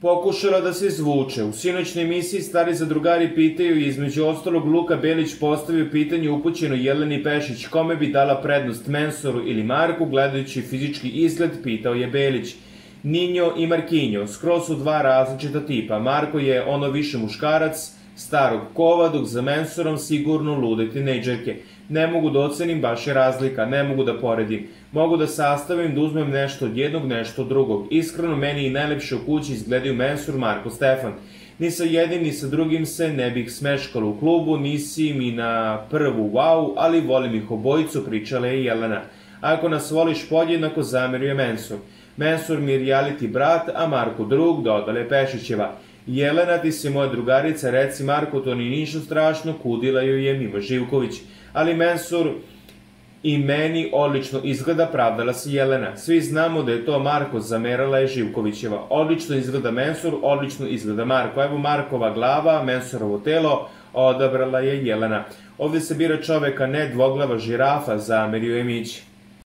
pokušala da se izvuče. U sinoćnoj emisiji Stari zadrugari pitaju i između ostalog Luka Belić postavio pitanje upućeno Jeleni Pešić kome bi dala prednost Mensoru ili Marku, gledajući fizički izgled, pitao je Belić. Ninjo i Markinjo skroz su dva različita tipa. Marko je ono više muškarac, starog kova, dok za Mensorom sigurno lude tinejdžerke. Ne mogu da ocenim, baš je razlika, ne mogu da poredim. Mogu da sastavim, da uzmem nešto od jednog, nešto od drugog. Iskreno, meni i najlepše u kući izgledaju Mensur, Marko, Stefan. Ni sa jednim, ni sa drugim se ne bih smeškala u klubu, nisi mi na prvu wow, ali volim ih obojicu, pričala je Jelena. Ako nas voliš podjednako, zamerio je Mensur. Mensur mi je reality brat, a Marko drug, dodala je Pešićeva. Jelena, ti si moja drugarica, reci Marko, to ni ništa strašno, kudila joj je Mima Živković. Ali Mensur i meni odlično izgleda, pravdala se Jelena. Svi znamo da je to Marko, zamerala je Živkovićeva. Odlično izgleda Mensur, odlično izgleda Marko. Evo Markova glava, Mensurovo telo, odabrala je Jelena. Ovde se bira čoveka, ne dvoglava žirafa, zamerio je Mić.